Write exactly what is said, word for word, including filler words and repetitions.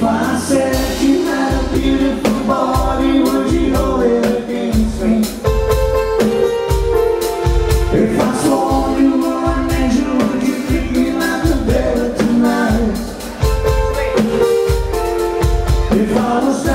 I said you had a beautiful body, would you hold it against me? If I swore you were an angel, would you treat me like a devil tonight? If I was